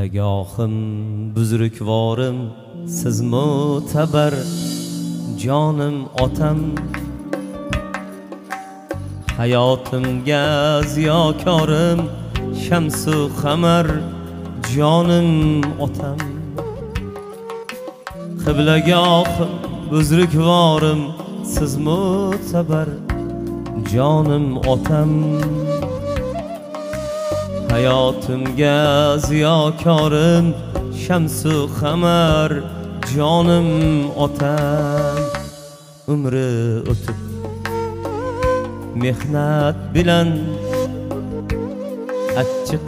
Nagahohim buzrukvorim siz mo'tabar jonim otam hayotimga ziyokorim shamsu qamar jonim otam qiblagahohim buzrukvorim siz mo'tabar jonim otam hayotimga ziyokorim shamsu qamar jonim otam umri o'tib mehnat bilan achchiq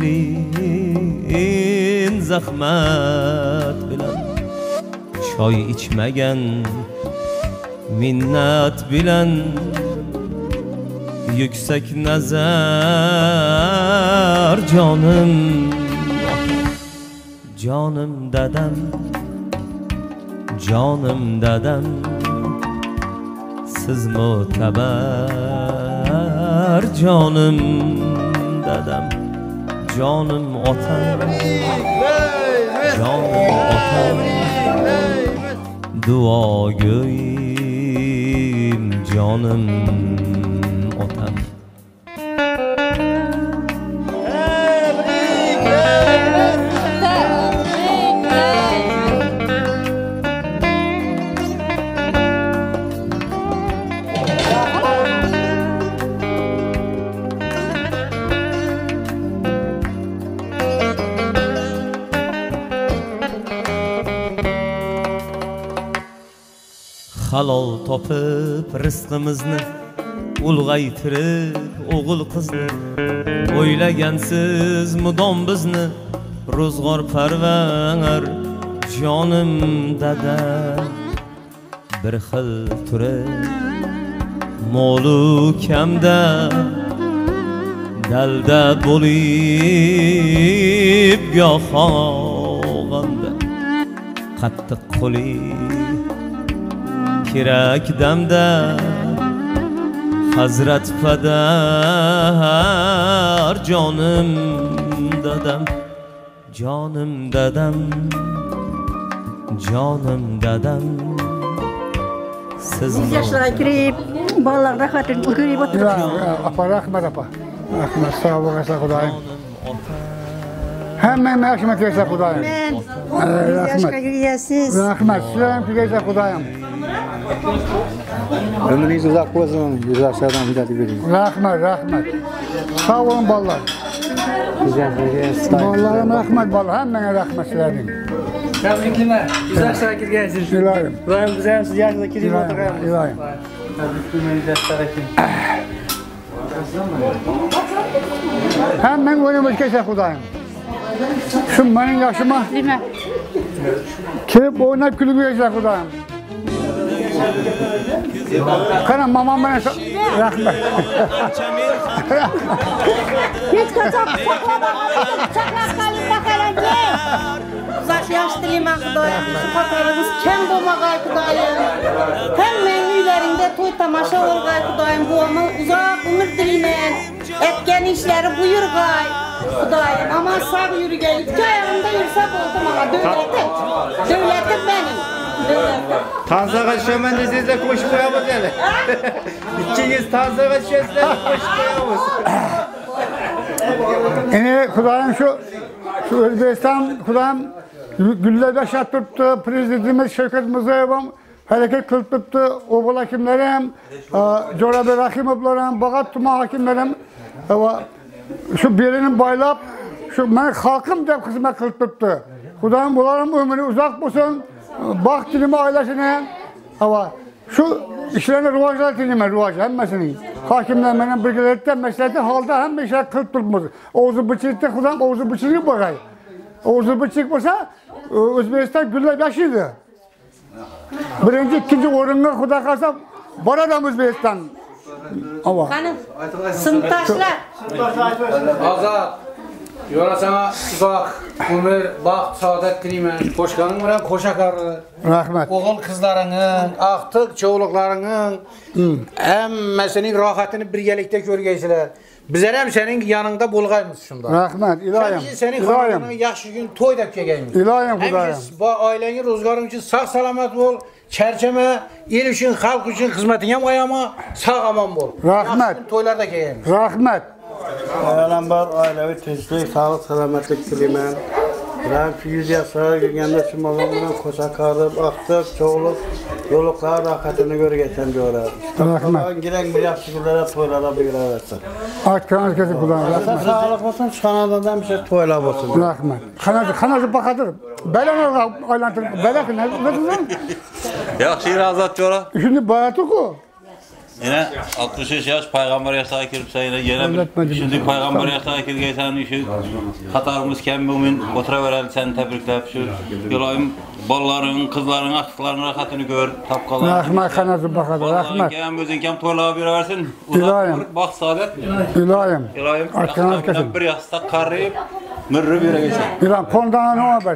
shirin zahmat bilan choy ichmagan minnat bilan yuksak nazar jonim jonim dadam jonim dadam siz mo'tabar jonim dadam jonim otam jonim otam duogo'yim jonim otam halol topib rizqimizni ulg'aytirib o'g'il qizni o'ylagansiz mudom bizni ro'zg'or parvar jonim dadam bir xil turib molu kamda dalda bo'lib gohog'anda qattiq qo'li kerak damda hazrat padar jonim dadam jonim dadam jonim dadam siz yaşlara girip balalar rahatını görüp oturup apa rahmat apa rahmat sağ olasın Xudayım hemen rahmet eylesin Xudayım yaşlara giriyesiz rahmet sizden eylesin Xudayım ömrünüz uzak olsun, yaşlardan hidayet verin. Rahmet, rahmet. Sağ olun ballar. Güzel, ballarım rahmet ballar, hemen rahmet silerim. Tebrikler. Güzel şarkı gelsin. İlayim. Rahim güzel siz yaşında girip oturayım. İlayim. Hemen oynamış geçer Xudayım. Şu benim yaşıma kirip oynayıp gülüp geçer Xudayım. Kanam mamam bana rahmet. hiç kaçak çaklak kalıp bakalım ki uzak yaş dilime Xudayım fotoğrafımız kem bulmağay Xudayım hemen üylerinde toy tamaşa olgay Xudayım bu ama uzak ömür dilemen etken işleri buyurgay Xudayım ama sağ yürügey iki ayağımda yürüse oldum ama devletim benim Tansağa şömen de siz de koşup koyamaz yani. İkiniz tansağa şöyle koşup koyamaz. Yani Xudayım şu Özbekistan Xudayım gülle başa tuttu, prezidentimiz Şevket Mirziyoyev hareket kılıp tuttu, oğul hakimlerim, Corabi Rahimovlarım, Bağat Tuma hakimlerim, şu birinin baylap, şu ben halkım da hizmet kılıp tuttu. Xudayım bunların ömrü uzak olsun. Bak dilimi ailesine ama şu işlerine rivajlar dilime rivaj hemmesini hakimler bana bilgilerden meseleti halda hem işler kılıp tutmaz. Oğuz'u bıçıkta Xudayım Oğuz'u bıçığı bakay. Oğuz'u bıçık olsa Özbekistan güller yaşıydı. Birinci ikinci orunga Xuda kalsa var adam Özbekistan. Ama. Hanım sınıftaşlar. Azat. Yola sana uzak, ömür, baxt, saadet dileyim. Koşkanın var, koşakarlı. Rahmet. Oğul kızlarının, aktık çoğuluklarının emmesinin rahatını birgelikte görgeysiler. Bizler hem senin yanında bulgayımız şunda. Rahmet, ilayim. Senin hanımının yaxşı gün toy da kegeyimiz. İlayim Hudayım. Bu ailenin, rozgarın için sağ salamat bol. Çerçeme, il için, halk için hizmetine koyama, sağ aman bol. Rahmet. Yaxşı gün toylar da kegeyimiz. Rahmet. Ayağlambar ailevi tinchlik, sağlık, salamatlik tilayman. Bilen 100 yaşlara gelgende şu babamdan koşa karıp, aktıp, çoğulup, yoluklar rahatını görgeten diyorlar. Rahmet. Giren bir yaxşı günlere toylara bir versin. Aç kanat kesip kulağım. Rahmet. Sağlık olsun, çıkanadadan bir şey toylar olsun. Rahmet. Kanatı bakadır. Belen aylantır. Belen ne dedin? Yaxşı Azat Jora. Şimdi bayatı ku. Yine 63 yaş peygamber yaşına kirip sayına yine Öğretmenim. şimdi peygamber yaşına kirgeysen işi Katarımız kem bugün otura veren sen tebriklep şu yolayım balların, kızların, aktıkların rahatını gör tapkalar. Rahmet kanatı bakadır. Rahmet. Kem özün kem toylağa bir versin. İlayim. Uzak bak saadet. İlayim. İlayim. Aç kanat kesin. Bir yastık karayıp mırrı bir geçsin. İlayim. Kondan ne haber?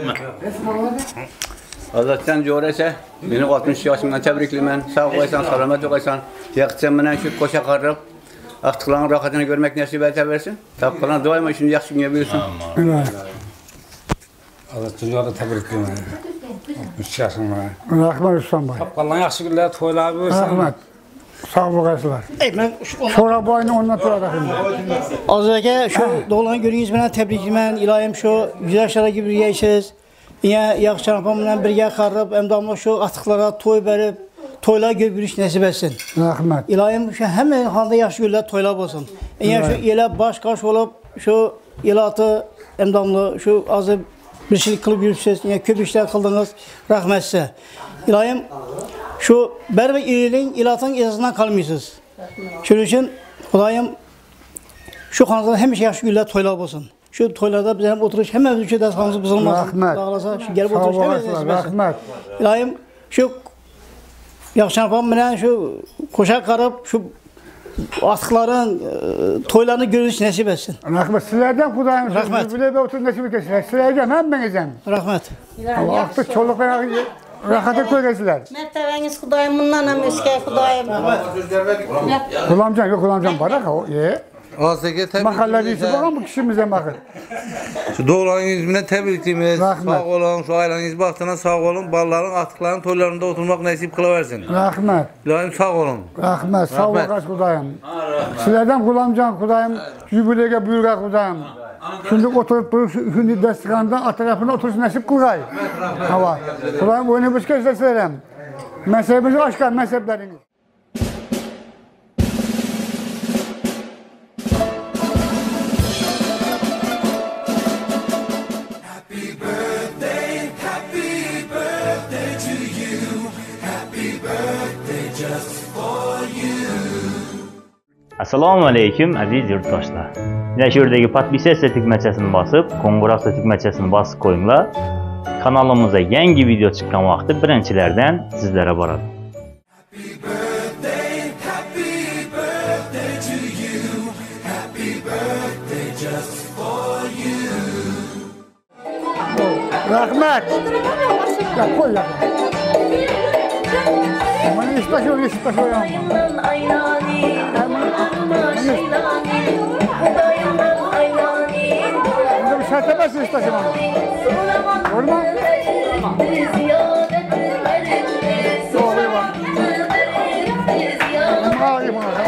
Azatcan Jorese, beni 60 yaşımdan tebriklimen. Sağ olaysan, selamet olaysan. Yakıtcan benden şu koşa karıp, aktıkların rahatını görmek nasip versin. Tapkalan doyma şimdi yaxşı gün biliyorsun. İlayim. Azatcan Jora tebrikliyorum. 60 yaşım var. Rahmet Üstan Bay. Tapkalan yaxşı günler toylar versin. Rahmet. Sağ olasınlar. Ben Sonra bu aynı ondan sonra da şimdi. az önce şu doğulan görüyünüz bana tebriklimen. İlayim şu 100 yaşlara gibi yaşayız. Yine yaxşı çarpamla birge qarıb, əmdamla şu atıqlara toy verib, toylar görgülüş nəsib etsin. Rahmet. İlayim şu hemen halda yaxşı günlər toylar olsun. Yine şu elə baş qaş olub, şu ilatı əmdamlı, şu azı bir şey qılıb yürübsünüz, yine köp işler qıldınız, rəhmət sizə. İlayim şu bərabər ilin, ilatın icazından qalmıyorsunuz. Şunun için Hudayım şu xanada həmişə yaxşı günlər toylar olsun. Şu toylarda bizim oturuş hemen ülke dershanesi bozulmasın. Rahmet. Dağılasa şu gelip Sağ oturuş hemen olasınlar. değişmesin. Rahmet. İlayim şu yaxşı yapam bilen şu koşa karıp şu atıkların toylarını görüş nasip etsin. Rahmet. Sizlerden Hudayım. Rahmet. Bile oturun nasip etsin. Sizlerden hem ben edeceğim. Rahmet. Ama artık çoluklara rahatı koyacaklar. Mertebeniz Hudayım bundan hem eski Hudayım. Kullanacağım yok kullanacağım barak o. Azeke Mahalle birisi bakan bu kişimize bakın. Şu doğulan yüzüne tebrikliyimiz. Rahmet. Sağ olun, şu aileniz baktığına sağ olun. Balların, atıkların toylarında oturmak nasip kılıversin. Rahmet. İlayim sağ olun. Rahmet. Sağ Rahmet. olasın Hudayım. Sizlerden kullanacağım Hudayım. Jübilege buyurga Hudayım. Şimdi oturup şimdi destikandan at tarafına otursun nasip kılgay. Hava. Hudayım oyunu biz keşfetselerim. Mezhebimizi aşkar mezhepleriniz. Assalomu alaykum aziz yurtdoshlar. Nashurdagi podpisasiya tugmachasini bosib, qo'ng'iroqcha tugmachasini bosib qo'yinglar. Kanalimizga yangi video chiqqan vaqtda birinchilardan sizlarga boradi. Rahmet. Ya koy ya. Bana istaşıyor ya. Burada bir şey tepesi istaşıyor bana. Olur mu? Doğru bak. Ama iyi bana.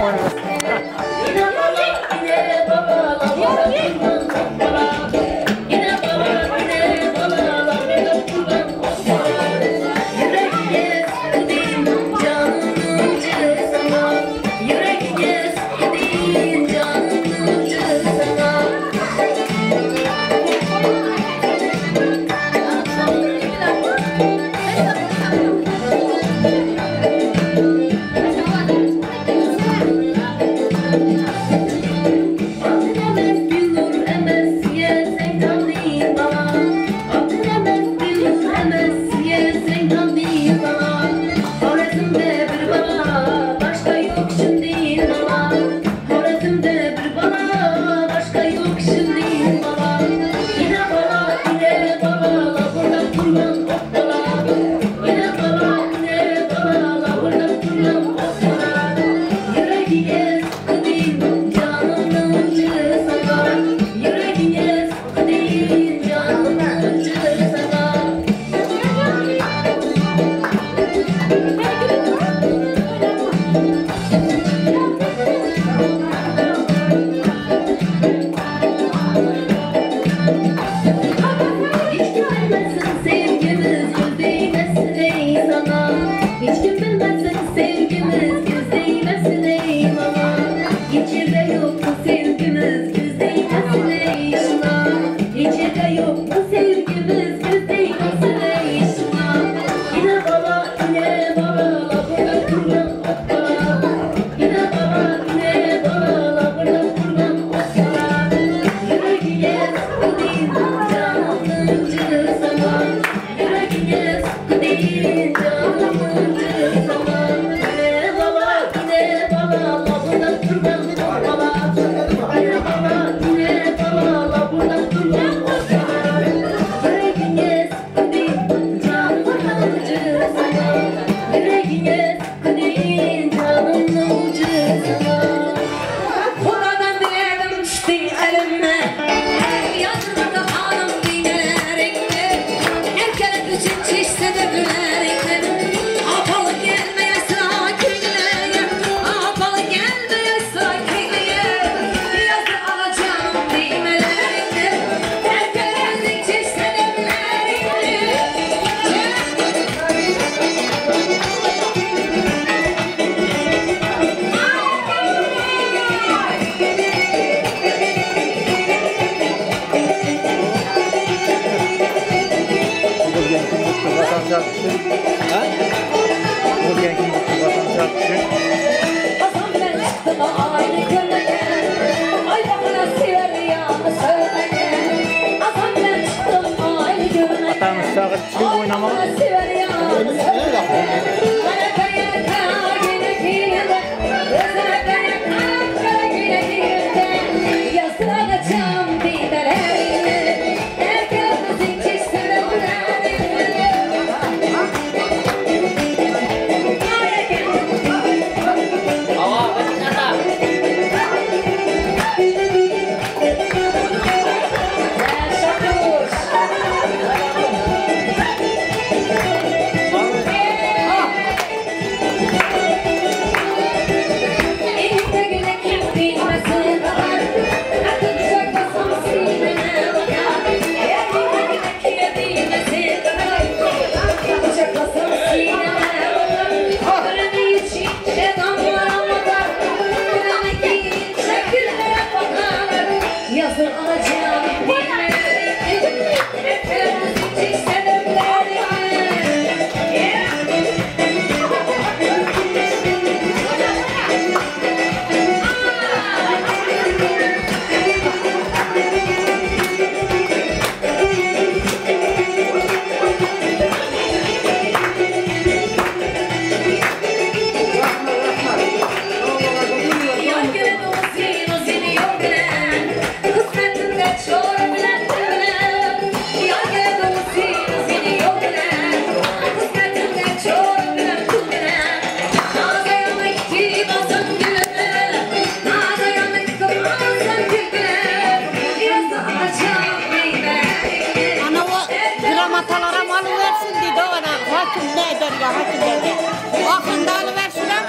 baha kimlerde. Akında alıver şuna.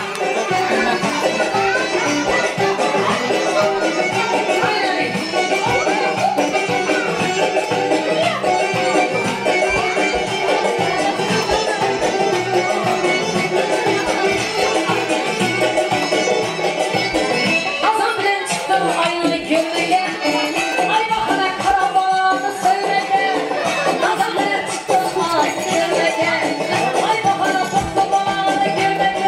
Ay bakana toplamana girmedi.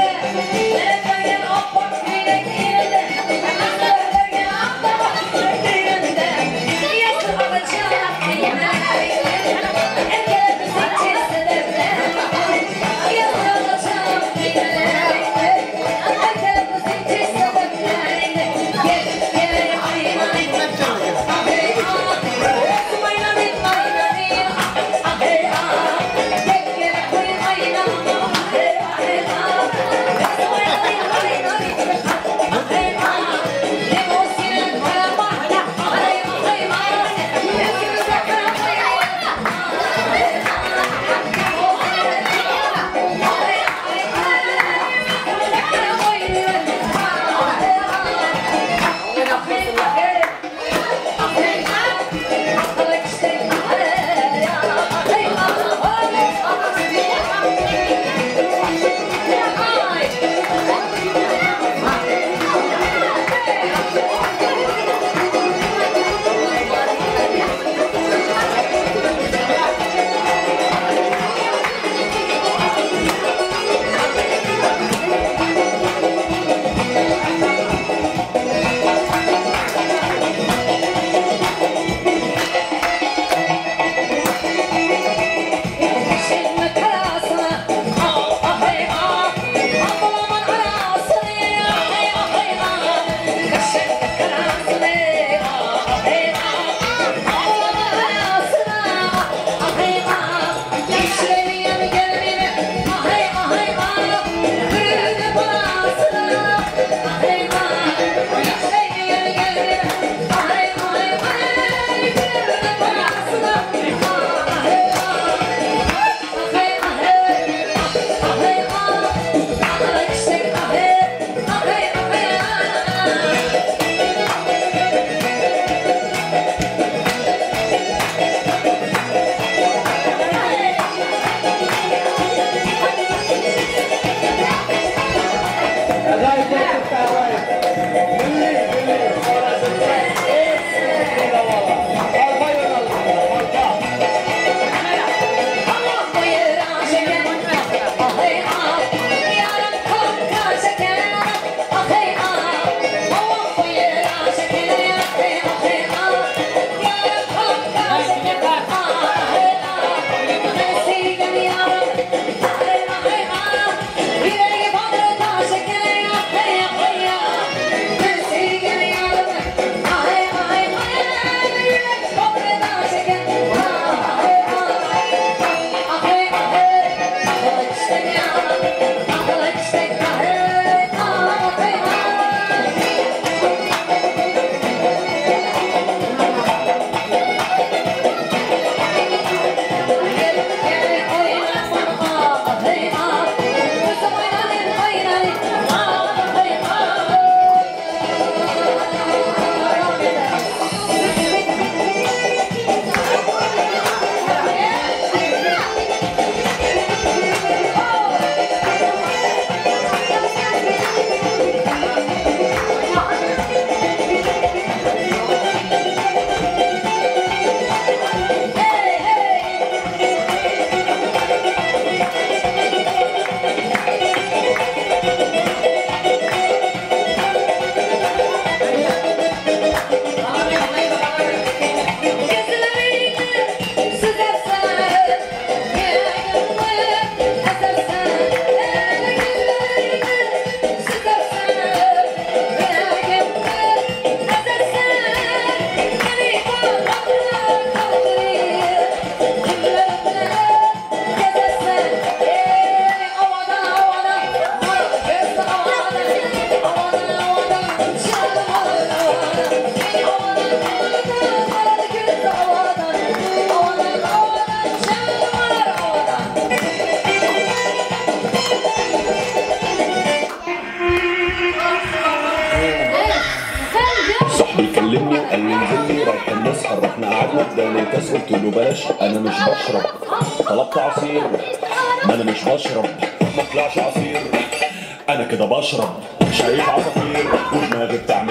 رايح نسهر رحنا قعدنا بدأنا الكاس قلت له بلاش انا مش بشرب طلبت عصير ما انا مش بشرب ما طلعش عصير انا كده بشرب شايف عصافير ودماغي بتعمل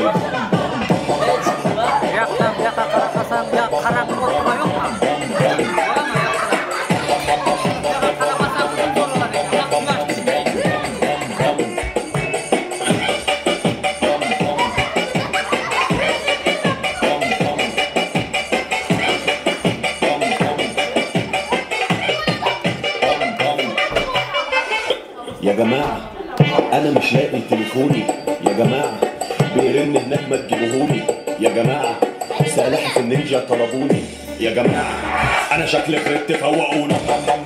يا جماعة أنا مش لاقي تليفوني يا جماعة بيرن هناك ما تجيبوهولي يا جماعة سلاحف النينجا طلبوني يا جماعة أنا شكلي خربت فوقونا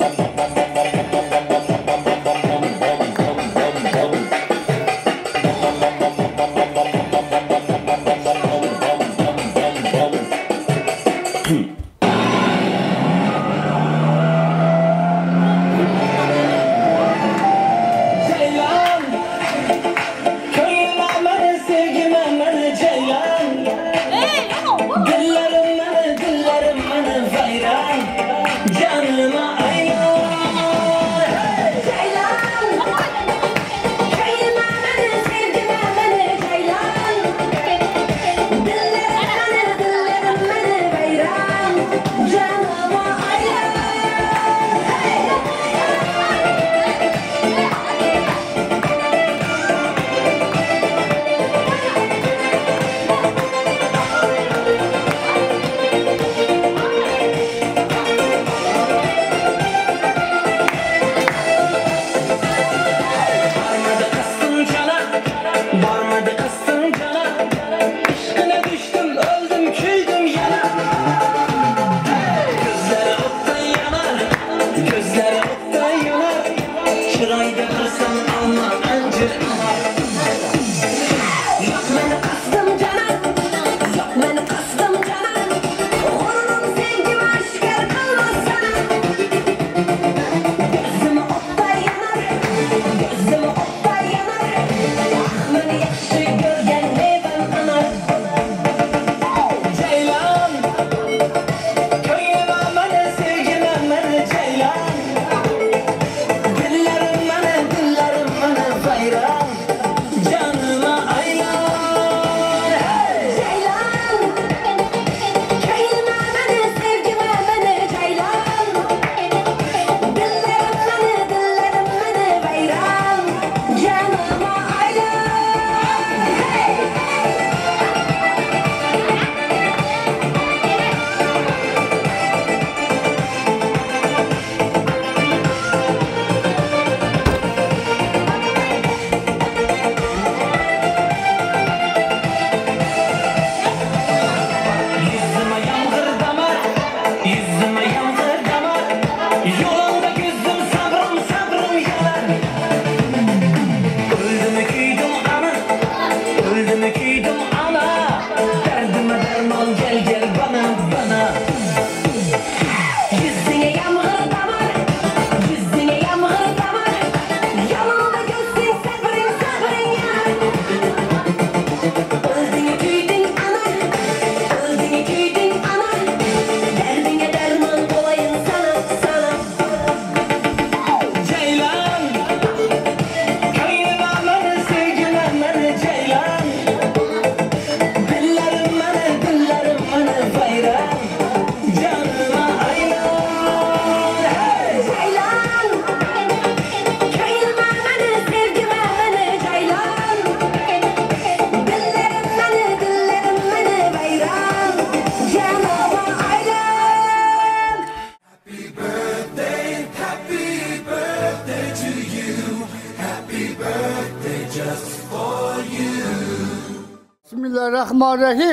Bismillahirrahmanirrahim.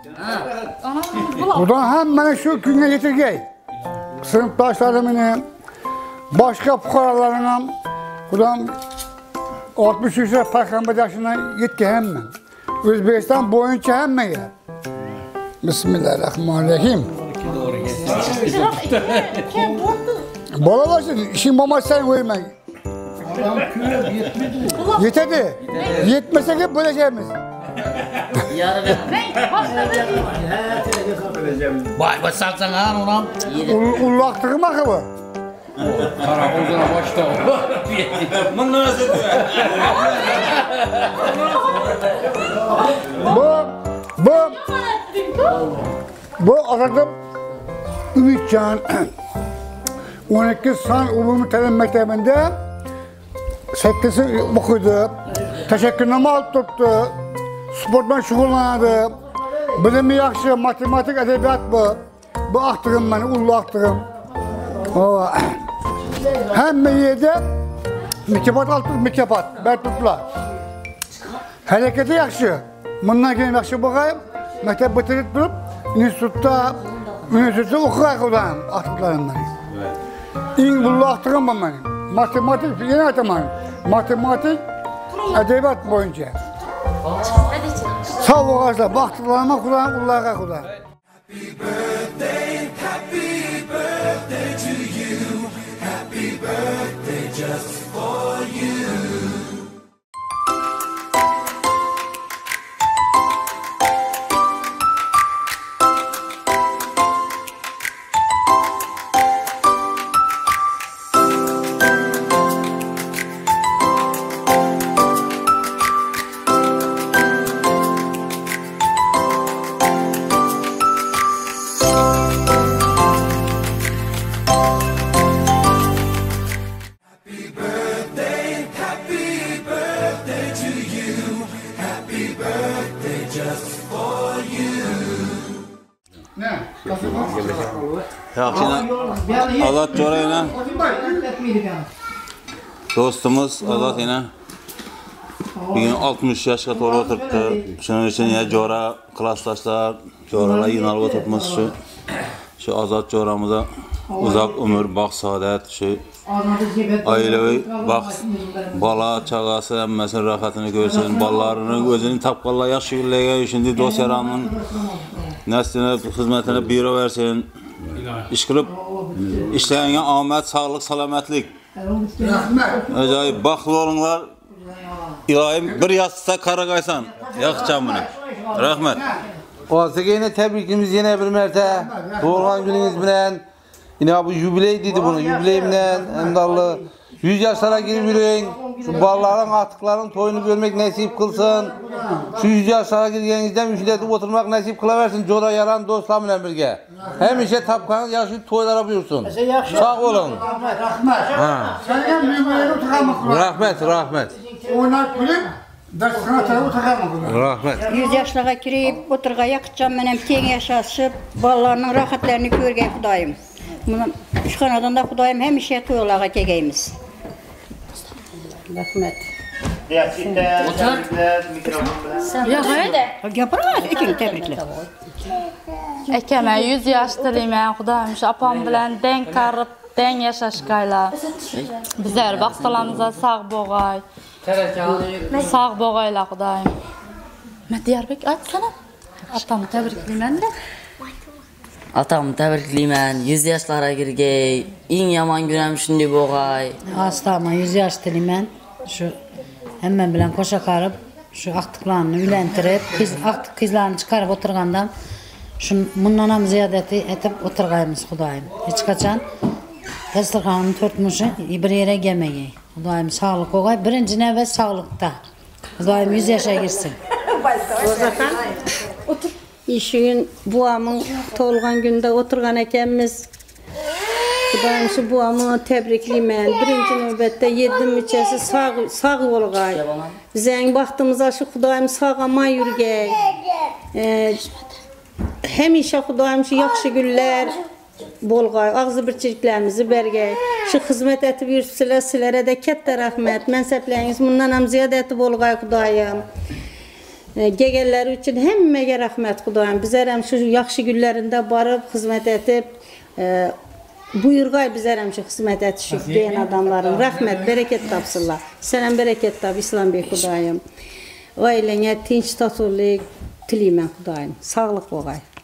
Buradan hemen şu güne getirgey. Sınıftaşlarımın, başka fukaralarına, buradan 63 Peygamber yaşına yetki hemen. Özbekistan boyunca hemen ya. Bismillahirrahmanirrahim. Balalaşın, işin maması sen koymayın. Yeterdi. Yetmese ki böyle şeyimiz. Vay vay salsan ha onam. Ullaqtığım akı Karakoldan başta. Bu arada Ümitcan 12 San Umumi Terim Mektebi'nde 8'i okudu. Teşekkürname alıp tuttu. Sportman şuğullandı. Bilimi yaxşı, matematik, edebiyat bu. Bu aktığım beni, ullu aktığım. Hem yedi mükafat altı mükafat, bertutlar. Hareketi yaxşı. Bundan keyin yaxşı bakayım. Mektep bitirip durup, üniversitede okuyaq olayım aktıklarım benim. İn bullu aktığım ben benim. Matematik, yine aytamam. Matematik, edebiyat boyunca. Sağ ol arkadaşlar, baktıklarıma kulağım, Allah'a kulağım. Just for you. Azat Jora ile dostumuz Azat ile bugün 60 yaşga to'lib o'tiribdi. Shuning uchun ya Jora klassdoshlar, Joralar yig'ilib o'tiribmiz shu Azat Joramizga uzoq umr, baxt, saodat, shu oilaviy baxt, bola, chaqasi hammasini rohatini ko'rsin, bolalarini o'zining topqonlar yaxshi yo'llagan, shunday do'st yaramning naslini, xizmatini beraversin. İş qilib, ishlagan omad, sog'lik, salomatlik. Ajoyib baxtli bo'linglar. Iloyim bir yastıkta qaragaysan. Yaxşıcan buni. Rahmat. Olsa yine tebrikimiz yine bir merte. Doğulan gününüz bilen yine bu jubiley dedi bunu. Jubileyimden emdallı 100 yaşlara girip yürüyün. Şu balların, atıkların toyunu görmek nasip kılsın. Şu 100 yaşlara girgenizden müşidetip oturmak nasip kılaversin. Jora yaran dostlarımla birge. Hem işe tapkanız yaşayıp toylara buyursun. Sağ olun. Rahmet, rahmet. Oynak bilip, dersine tarafı takamı. Rahmet. 100 yaşlara girip, oturga yakıtcan menem ten yaşasıp, ballarının rahatlarını görgen Xudayım. Üç kanadan da Xudayım hem işe toyolağa kegeyimiz. Rahmet. Yaparlar, ikinci tebrikler. Ekeme 100 yaş dilemen Xudayım şu apam bilen denk karıp, denk yaşaşkayla. Bizler baksalamıza sağ boğay. Sağ boğayla Xudayım. Diyarbek açsana. Atamı tebrikleymen de. Atamı tebrikleymen, 100 yaşlara girgey, en yaman günüm şimdi boğay. Astama 100 yaş dilemen, şu hemen bilen koşa karıp, şu aktıklarını ülentirip, aktık kızlarını çıkarıp oturgandan, bundan hem ziyadeti etip oturgayımız Xudayım. Hiç kaçan, dasturxanın törtmüşü bir yere gelmeyi. Xudayım sağlık oğay, birinci növbet sağlıkta. Xudayım 100 yaşa girsin. Otur. İşin buamın tolgan günde oturgan ekemiz. Xudayım şu buamı tebrikleymen. Birinci növbette yedim içesi sağ olgay. Bizden baktığımızda şu Xudayım sağama yürgey. Hemişe Xudayım şu yaxşı güller bolgay, ağzı birçiliklerimizi bergey. Şu hizmet etip yürüsüler silere de kette rahmet. Mensepleriniz bundan hem ziyade etip bolgay Xudayım. Gegeller için hemmege rahmet Xudayım. Bizler hem şu yaxşı günlerinde barıp hizmet etip buyurgay bizler hem şu hizmet etişik diyen adamların rahmet, bereket tapsınlar. Selam bereket tap İslam Bey Xudayım. Ailene tinç tatullik tileymen Xudayım. Sağlık olgay.